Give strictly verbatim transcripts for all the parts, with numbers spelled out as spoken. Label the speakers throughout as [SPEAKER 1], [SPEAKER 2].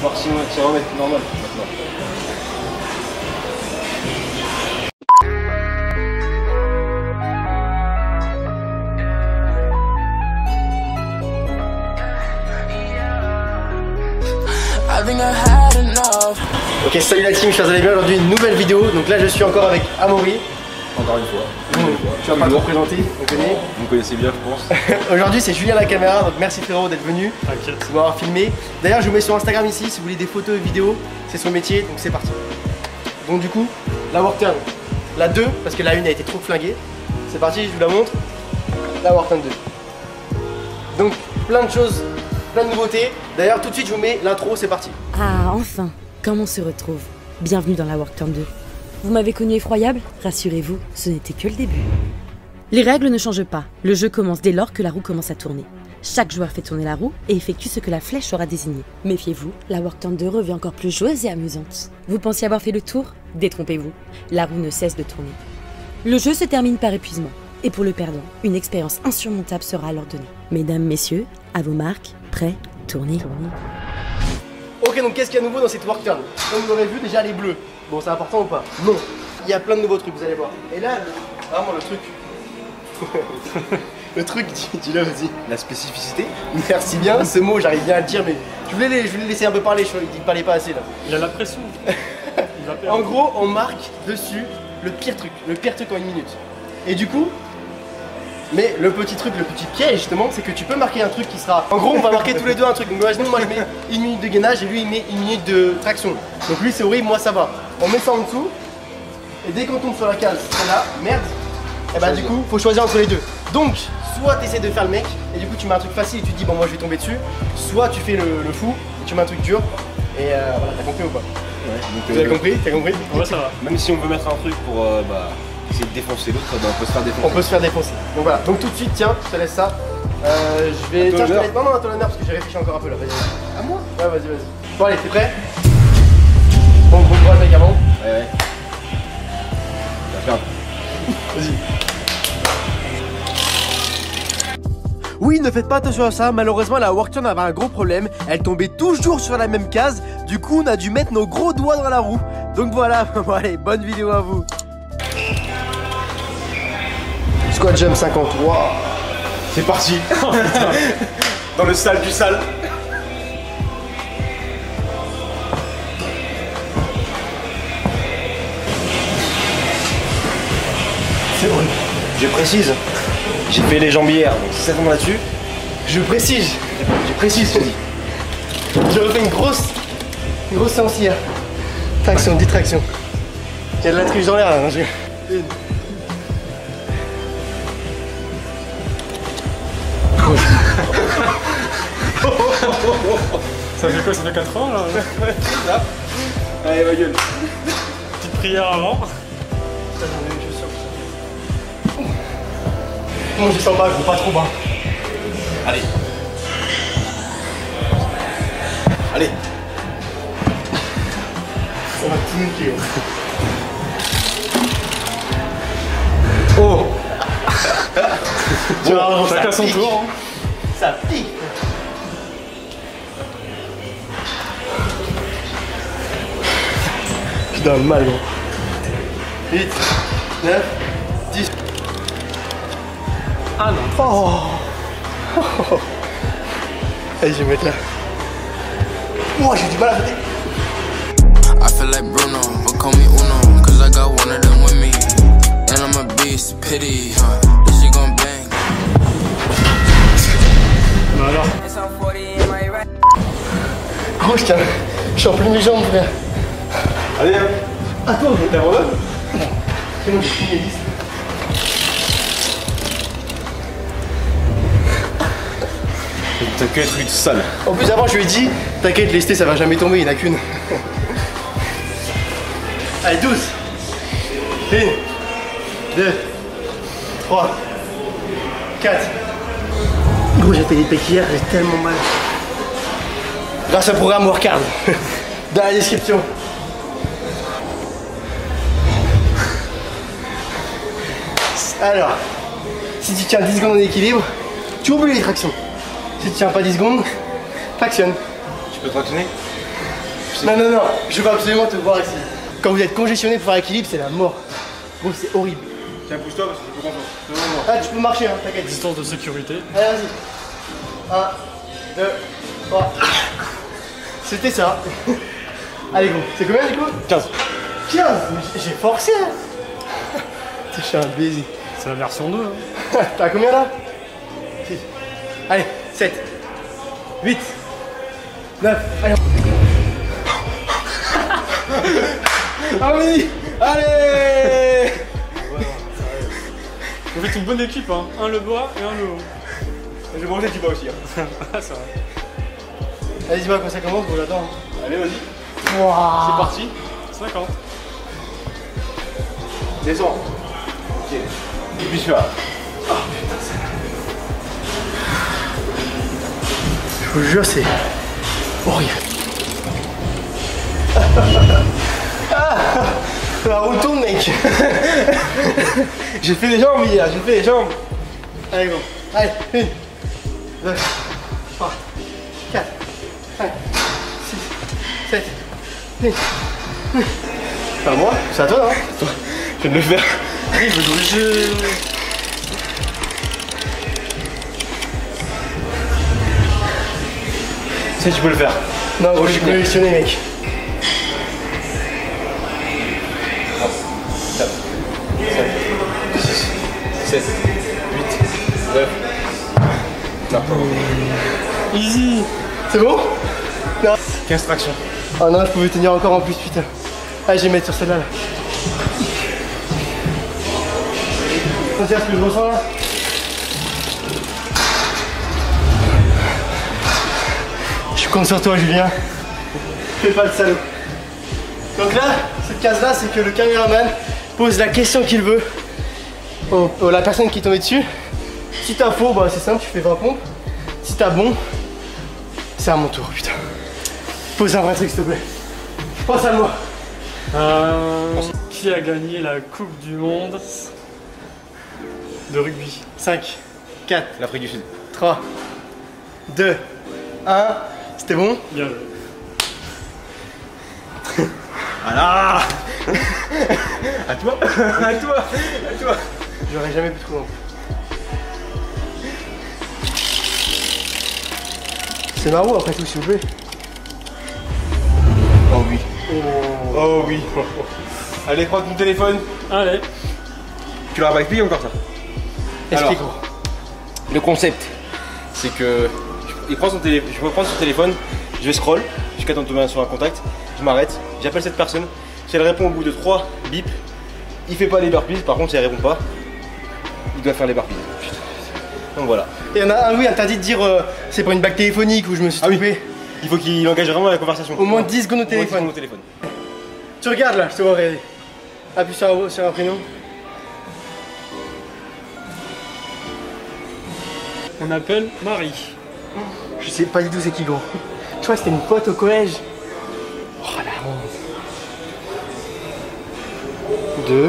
[SPEAKER 1] voir si on va remettre normal maintenant.
[SPEAKER 2] Ok, salut la team, j'espère que vous allez bien. Aujourd'hui une nouvelle vidéo. Donc là je suis encore avec Amaury.
[SPEAKER 1] Encore une fois.
[SPEAKER 2] Mmh. Tu vas pas te représenter, on connaît.
[SPEAKER 1] Vous me connaissez bien je pense.
[SPEAKER 2] Aujourd'hui c'est Julien à la caméra, donc merci frérot d'être venu.
[SPEAKER 3] T'inquiète.
[SPEAKER 2] De m'avoir filmé. D'ailleurs je vous mets sur Instagram ici si vous voulez des photos et vidéos. C'est son métier, donc c'est parti. Donc du coup, la work turn. La deux, parce que la une a été trop flinguée. C'est parti, je vous la montre. La work turn deux. Donc plein de choses, plein de nouveautés. D'ailleurs tout de suite je vous mets l'intro, c'est parti.
[SPEAKER 4] Ah, enfin, comme on se retrouve. Bienvenue dans la Work Turn deux. Vous m'avez connu effroyable? Rassurez-vous, ce n'était que le début. Les règles ne changent pas. Le jeu commence dès lors que la roue commence à tourner. Chaque joueur fait tourner la roue et effectue ce que la flèche aura désigné. Méfiez-vous, la Work Turn deux revient encore plus joueuse et amusante. Vous pensiez avoir fait le tour? Détrompez-vous, la roue ne cesse de tourner. Le jeu se termine par épuisement. Et pour le perdant, une expérience insurmontable sera alors donnée. Mesdames, messieurs, à vos marques, prêts, tournez. tournez.
[SPEAKER 2] Ok, donc qu'est-ce qu'il y a de nouveau dans cette work turn? Comme vous l'aurez vu, déjà les bleus. Bon, c'est important ou pas? Non. Il y a plein de nouveaux trucs, vous allez voir. Et là, le... vraiment le truc. Le truc, dis-le, vas-y.
[SPEAKER 1] La spécificité.
[SPEAKER 2] Merci bien, ce mot, j'arrive bien à le dire, mais je voulais, les... je voulais laisser un peu parler, je ne parlais pas assez là.
[SPEAKER 3] Il a la pression. Il va perdre.
[SPEAKER 2] En gros, on marque dessus le pire truc, le pire truc en une minute. Et du coup, mais le petit truc, le petit piège justement, c'est que tu peux marquer un truc qui sera... En gros, on va marquer tous les deux un truc. Donc imaginons, moi je mets une minute de gainage et lui il met une minute de traction. Donc lui c'est horrible, moi ça va. On met ça en dessous. Et dès qu'on tombe sur la case, là, merde. Et bah du coup, faut choisir entre les deux. Donc, soit tu essaies de faire le mec, et du coup tu mets un truc facile et tu te dis bon moi je vais tomber dessus. Soit tu fais le, le fou, et tu mets un truc dur. Et euh, voilà, t'as compris ou pas?
[SPEAKER 1] Ouais, donc,
[SPEAKER 2] Tu as
[SPEAKER 1] euh,
[SPEAKER 2] compris? T'as compris?
[SPEAKER 3] Ouais, ça va.
[SPEAKER 1] Même si on veut mettre un truc pour euh, bah, essayer de défoncer l'autre, bah, on peut se faire défoncer.
[SPEAKER 2] On peut se faire défoncer. Donc voilà, donc tout de suite, tiens, je te laisse ça. Euh, je vais.
[SPEAKER 1] À toi
[SPEAKER 2] Tiens, je te
[SPEAKER 1] l'honneur.
[SPEAKER 2] laisse. Non, non, à toi l'honneur parce que j'ai réfléchi encore un peu là. Vas-y. À moi? Ouais, vas-y, vas-y. Bon, allez, t'es prêt? Bon, bon courage, mec, avant.
[SPEAKER 1] Ouais, ouais. Regarde.
[SPEAKER 2] Vas-y. Oui, ne faites pas attention à ça, malheureusement la work turn avait un gros problème, elle tombait toujours sur la même case, du coup on a dû mettre nos gros doigts dans la roue. Donc voilà, bon allez, bonne vidéo à vous. Squat jump cinquante, wow.
[SPEAKER 1] C'est parti. Dans le sale du sale.
[SPEAKER 2] C'est vrai.
[SPEAKER 1] Je précise, j'ai fait les jambes hier, donc si ça tombe là-dessus,
[SPEAKER 2] Je précise, je précise, je dis. Je refais une grosse, une grosse séance hier. Traction, dix tractions. Il y a de la triche dans l'air là, hein, je... Une.
[SPEAKER 3] Ça fait quoi? Ça fait quatre ans là?
[SPEAKER 1] allez ma gueule.
[SPEAKER 3] Petite prière avant.
[SPEAKER 2] Moi je sens pas, je veux pas trop bas.
[SPEAKER 1] Allez. Allez.
[SPEAKER 2] Ça va tout niquer.
[SPEAKER 1] Oh.
[SPEAKER 2] Tu vois,
[SPEAKER 3] Bon,
[SPEAKER 2] ça
[SPEAKER 3] chacun son
[SPEAKER 2] pique.
[SPEAKER 3] tour. Hein.
[SPEAKER 2] Ça pique. Putain, mal gros. huit, neuf, dix.
[SPEAKER 3] Ah non.
[SPEAKER 2] Oh. Oh. Allez, je vais me mettre là. Oh, j'ai du mal à sauter.
[SPEAKER 5] I feel like Bruno, but call me Uno, cause I got one of them with me. And I'm a beast, pity, huh? This shit gon' bang.
[SPEAKER 3] Bah alors.
[SPEAKER 2] Gros, je tiens. Je suis en plus mes jambes, frère.
[SPEAKER 1] Allez, hein.
[SPEAKER 2] Attends,
[SPEAKER 1] T'es heureux?
[SPEAKER 2] c'est bon, j'ai fini les dix.
[SPEAKER 1] T'as que des trucs sales.
[SPEAKER 2] En plus, avant, je lui ai dit, t'inquiète, lesté, ça va jamais tomber, il n'y en a qu'une. Allez, douze. un, deux, trois, quatre. Gros, j'ai fait des pecs hier, j'ai tellement mal. Grâce au programme Workard, dans la description. Alors, si tu tiens dix secondes en équilibre, tu oublies les tractions. Si tu tiens pas dix secondes, tractionne.
[SPEAKER 1] Tu peux tractionner?
[SPEAKER 2] Non, non, non, je veux absolument te voir ici. Quand vous êtes congestionné pour faire équilibre, c'est la mort. Gros, c'est horrible.
[SPEAKER 1] Tiens, pousse-toi parce que c'est pour non, non, non.
[SPEAKER 2] Ah, tu peux marcher, hein, t'inquiète.
[SPEAKER 3] Distance de sécurité.
[SPEAKER 2] Allez, vas-y. un, deux, trois. C'était ça. Allez, gros, c'est combien du coup?
[SPEAKER 1] quinze.
[SPEAKER 2] quinze. J'ai forcé, hein. Je suis un baiser.
[SPEAKER 3] C'est la version deux. Hein.
[SPEAKER 2] T'as combien là? six. Allez, sept. huit. neuf. Allez. Ah oui. Allez.
[SPEAKER 3] Vous faites une bonne équipe, hein. Un le bas et un le haut.
[SPEAKER 1] J'ai mangé du bas aussi. Hein.
[SPEAKER 3] Ah, c'est vrai.
[SPEAKER 2] Allez, dis-moi quand ça commence, bon, j'attends.
[SPEAKER 1] Allez, vas-y.
[SPEAKER 2] Wow.
[SPEAKER 1] C'est parti.
[SPEAKER 3] cinquante.
[SPEAKER 1] Descends. Ok. Et puis celui-là.
[SPEAKER 2] Oh putain, ça. Je vous jure, c'est horrible. Ah, la roue tourne, mec. J'ai fait les jambes hier, j'ai fait les jambes. Allez, bon. Allez, une, deux, trois, quatre, cinq, six, sept, huit. C'est à moi? C'est à toi, non?
[SPEAKER 1] Je viens de le faire.
[SPEAKER 3] Oui, je veux jouer.
[SPEAKER 1] Tu sais, tu peux le faire.
[SPEAKER 2] Non, gros, je suis collectionné, mec.
[SPEAKER 1] sept, huit, neuf. Non.
[SPEAKER 3] Easy.
[SPEAKER 2] C'est bon? Non.
[SPEAKER 1] quinze tractions.
[SPEAKER 2] Oh non, je pouvais tenir encore en plus, putain. Ah, je vais mettre sur celle-là, là. Ça, c'est ce que je ressens, là. Je compte sur toi, Julien. Fais pas le salaud. Donc là, cette case-là, c'est que le caméraman pose la question qu'il veut au, au- la personne qui est tombée dessus. Si t'as faux, bah c'est simple, tu fais vingt pompes. Si t'as bon, c'est à mon tour, putain. Pose un vrai truc, s'il te plaît. Pense à moi.
[SPEAKER 3] Euh, qui a gagné la Coupe du Monde de rugby?
[SPEAKER 2] cinq, quatre,
[SPEAKER 1] L'Afrique du Sud.
[SPEAKER 2] trois, deux, un. C'était bon?
[SPEAKER 3] Bien joué.
[SPEAKER 1] Voilà. À toi. À toi. À toi.
[SPEAKER 2] J'aurais jamais pu trouver. C'est marrant après tout, s'il vous plaît.
[SPEAKER 1] Oh oui. Oh oui. Allez, prends ton téléphone.
[SPEAKER 3] Allez.
[SPEAKER 1] Tu l'auras pas expliqué encore ça?
[SPEAKER 2] Explique,
[SPEAKER 1] Alors.
[SPEAKER 2] gros.
[SPEAKER 1] Le concept, c'est que il prend son télé... je vais prendre son téléphone, je vais scroll jusqu'à tomber sur un contact, je m'arrête, j'appelle cette personne. Si elle répond au bout de trois bips, il fait pas les burpees. Par contre, si elle répond pas, il doit faire les burpees. Donc voilà.
[SPEAKER 2] Et il y en a un, oui, interdit de dire euh, c'est pas une bague téléphonique où je me suis
[SPEAKER 1] Ah oui.
[SPEAKER 2] trompé.
[SPEAKER 1] Il faut qu'il engage vraiment la conversation.
[SPEAKER 2] Au moins dix secondes au
[SPEAKER 1] Au moins dix
[SPEAKER 2] téléphone.
[SPEAKER 1] secondes au téléphone.
[SPEAKER 2] Tu regardes là, je te vois regarder. Appuie sur un, sur un prénom.
[SPEAKER 3] On appelle Marie.
[SPEAKER 2] Je sais pas du tout c'est qui, gros. Je crois que c'était une pote au collège. Oh la honte. Deux.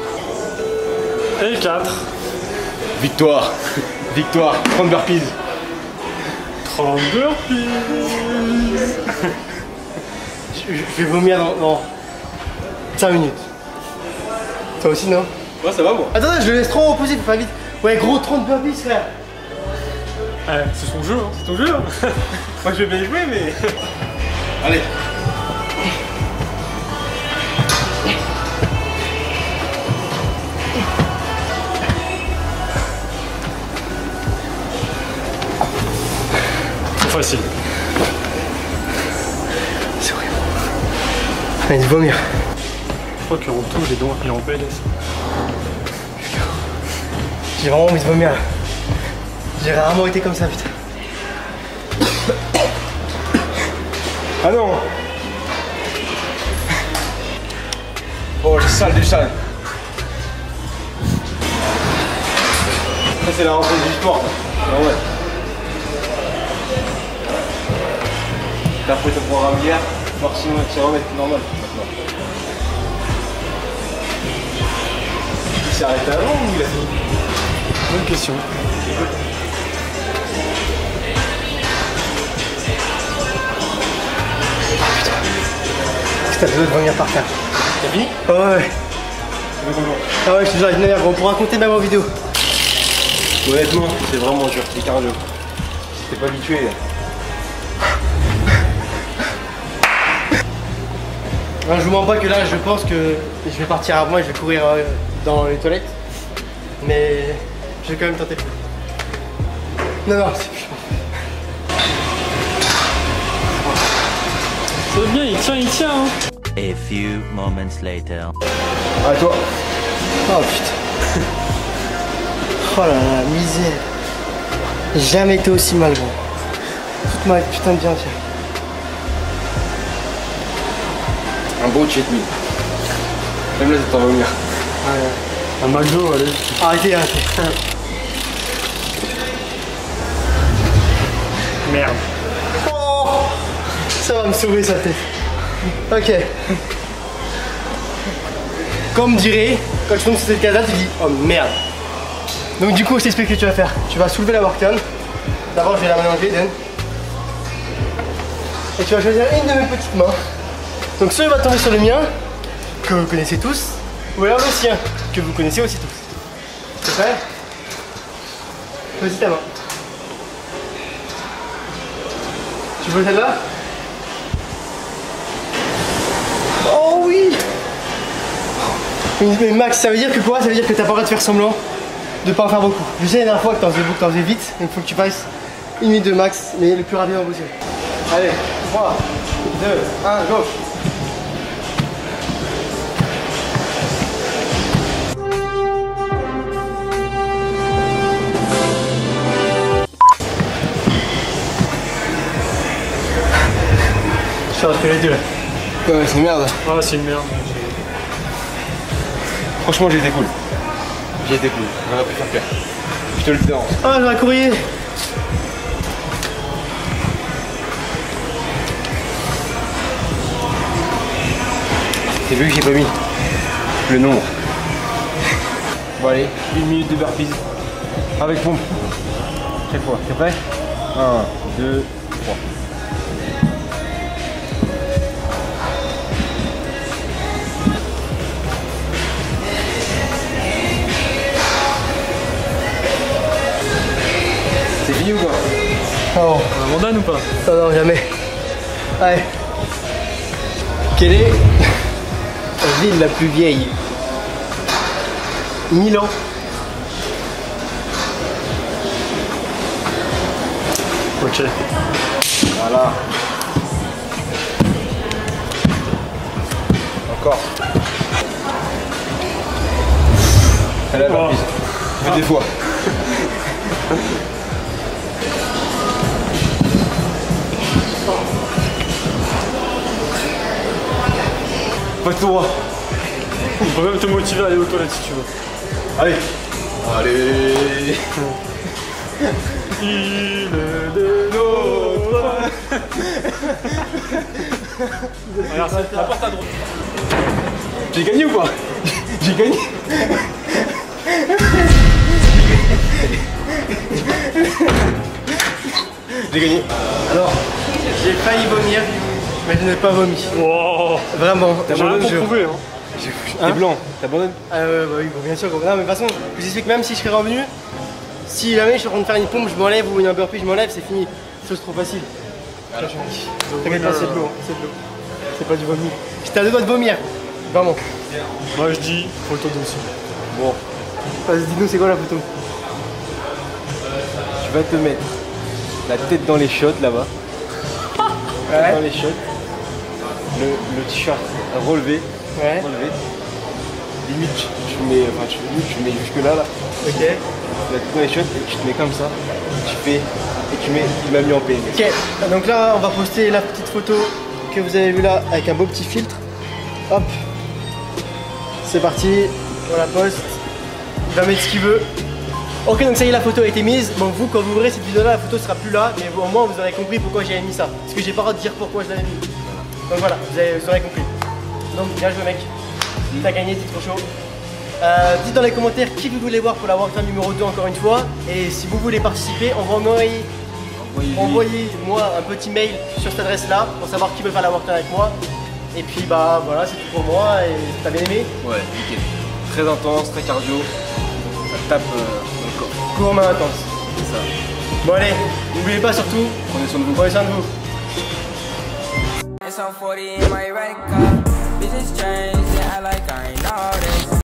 [SPEAKER 3] Et quatre.
[SPEAKER 1] Victoire. Victoire. trente burpees.
[SPEAKER 3] trente burpees.
[SPEAKER 2] Je, je vais vomir dans, dans cinq minutes. Toi aussi, non?
[SPEAKER 1] Ouais, ça va moi.
[SPEAKER 2] Attends, je le laisse trop reposer, faut pas vite. Ouais, gros, trente burpees, frère.
[SPEAKER 3] Eh, c'est son jeu, hein. C'est ton jeu. Hein.
[SPEAKER 1] Moi je vais bien jouer, mais. Allez.
[SPEAKER 3] Trop facile.
[SPEAKER 2] C'est horrible. Allez, je vais vomir.
[SPEAKER 3] Je crois qu'en tout, les dents, il est en P L S.
[SPEAKER 2] J'ai vraiment envie de vomir là. J'ai rarement été comme ça, putain.
[SPEAKER 1] Ah non. Oh, le sale du sale. Ça c'est la rentrée du sport. Ah ouais. T'as pris ton programme hier, voir si on s'est remettre normal maintenant. Il s'est arrêté avant ou il a fini?
[SPEAKER 3] Bonne question.
[SPEAKER 2] Ça doit devenir par terre.
[SPEAKER 1] T'as fini?
[SPEAKER 2] Ah ouais. Ah ouais, je te jure, une heure, on pourra compter même en vidéo.
[SPEAKER 1] Honnêtement, c'est vraiment dur, c'est cardio. T'es pas habitué.
[SPEAKER 2] Non, je vous mens pas que là, je pense que je vais partir avant et je vais courir euh, dans les toilettes. Mais je vais quand même tenter. Non, non, c'est plus.
[SPEAKER 3] C'est bien, il tient, il tient. Hein.
[SPEAKER 6] A few moments later.
[SPEAKER 1] Ah, toi?
[SPEAKER 2] Oh putain. Oh là là, misère. J'ai jamais été aussi mal, gros. Toute ma putain de bien, tiens.
[SPEAKER 1] Un beau cheat meal. Même là, c'est t'en vomir.
[SPEAKER 3] Un McDo, allez.
[SPEAKER 2] Arrêtez, arrêtez.
[SPEAKER 3] Merde.
[SPEAKER 2] Oh, ça va me sauver sa tête. Ok. Comme dirait, quand tu tombes sur cette case-là, tu dis oh merde. Donc du coup, je t'explique ce que tu vas faire. Tu vas soulever la workton. D'abord, je vais la mélanger, Dan. Et tu vas choisir une de mes petites mains. Donc soit il va tomber sur le mien, que vous connaissez tous, ou alors le sien, que vous connaissez aussi tous. C'est prêt? Choisis ta main. Tu veux celle-là? Oh oui! Mais Max, ça veut dire que quoi? Ça veut dire que t'as pas le droit de faire semblant de pas en faire beaucoup. Je sais la dernière fois que t'en faisais beaucoup, t'en faisais vite, il faut que tu fasses une minute de max, mais le plus rapidement possible. Allez, trois, deux, un, go! Je suis entre les deux là.
[SPEAKER 1] Ouais, c'est merde.
[SPEAKER 3] Ah, c'est une merde.
[SPEAKER 1] Franchement, j'ai été cool. J'ai été cool. J'aurais pu faire pire. Je te le dis d'avance.
[SPEAKER 2] Ah, j'ai un courrier!
[SPEAKER 1] T'as vu que j'ai pas mis le nombre. Bon allez, une minute de burpees avec pompe. Chaque fois, t'es prêt? un, deux, trois. C'est fini ou quoi?
[SPEAKER 2] Oh,
[SPEAKER 3] On abandonne ou pas?
[SPEAKER 2] non, non, jamais. Allez. Quelle est la ville la plus vieille? Milan.
[SPEAKER 3] Ok.
[SPEAKER 1] Voilà. Encore. Elle a la burpees. Je fais des fois. Pas tout droit.
[SPEAKER 3] On peut même te motiver à aller aux toilettes si tu veux.
[SPEAKER 1] Allez. Allez.
[SPEAKER 3] Il est de notre. Regarde, c'est la porte à droite.
[SPEAKER 1] J'ai gagné ou pas? J'ai gagné. J'ai gagné.
[SPEAKER 2] Alors, j'ai failli vomir, mais je n'ai pas vomi.
[SPEAKER 3] Wow.
[SPEAKER 2] Vraiment,
[SPEAKER 3] T'as
[SPEAKER 2] je
[SPEAKER 3] rien
[SPEAKER 2] le
[SPEAKER 3] pour
[SPEAKER 2] jure.
[SPEAKER 3] prouver, hein.
[SPEAKER 1] T'es blanc, t'abandonnes?
[SPEAKER 2] Ah ouais, bah oui, bon, bien sûr. Gros. Non, mais de toute façon, je vous explique, même si je serais revenu, si jamais je suis en train de faire une pompe, je m'enlève ou un burpee, je m'enlève, c'est fini. Chose trop facile. T'inquiète pas, c'est de l'eau, c'est de l'eau. C'est pas du vomi. J'étais à deux doigts de vomir. Vraiment.
[SPEAKER 3] Moi je dis photo dessus.
[SPEAKER 1] Bon,
[SPEAKER 2] Vas-y, dis-nous, c'est quoi la photo?
[SPEAKER 1] tu vas te mettre la tête dans les shots là-bas.
[SPEAKER 2] Ouais.
[SPEAKER 1] Dans les shots. Le, le t-shirt relevé.
[SPEAKER 2] Ouais.
[SPEAKER 1] Relevé. Limite, tu, tu mets, enfin, tu, limite, tu mets jusque là, là.
[SPEAKER 2] Ok.
[SPEAKER 1] La tête dans les shots et tu te mets comme ça. Tu fais, et tu mais, il m'a mis en P N G.
[SPEAKER 2] Ok, donc là on va poster la petite photo que vous avez vue là avec un beau petit filtre. Hop, c'est parti, on la poste. Il va mettre ce qu'il veut. Ok, donc ça y est, la photo a été mise. Bon, vous, quand vous verrez cette vidéo là, la photo sera plus là, mais au moins vous aurez compris pourquoi j'avais mis ça. Parce que j'ai pas le droit de dire pourquoi je l'avais mis. Donc voilà, vous, avez, vous aurez compris. Donc bien joué mec, t'as gagné, t'es trop chaud. Euh, dites dans les commentaires qui vous voulez voir pour la World numéro deux encore une fois. Et si vous voulez participer, envoyez Envoyez-moi un petit mail sur cette adresse là pour savoir qui veut faire la World avec moi. Et puis bah voilà, c'est tout pour moi. Et t'as bien aimé?
[SPEAKER 1] Ouais, nickel. Très intense, très cardio. Ça tape euh, dans le corps.
[SPEAKER 2] Court main intense.
[SPEAKER 1] C'est ça.
[SPEAKER 2] Bon allez, n'oubliez pas surtout,
[SPEAKER 1] Prenez soin de vous.
[SPEAKER 2] prenez soin de vous.
[SPEAKER 7] It's on forty in my red car. Bitches change, they act like I ain't know this.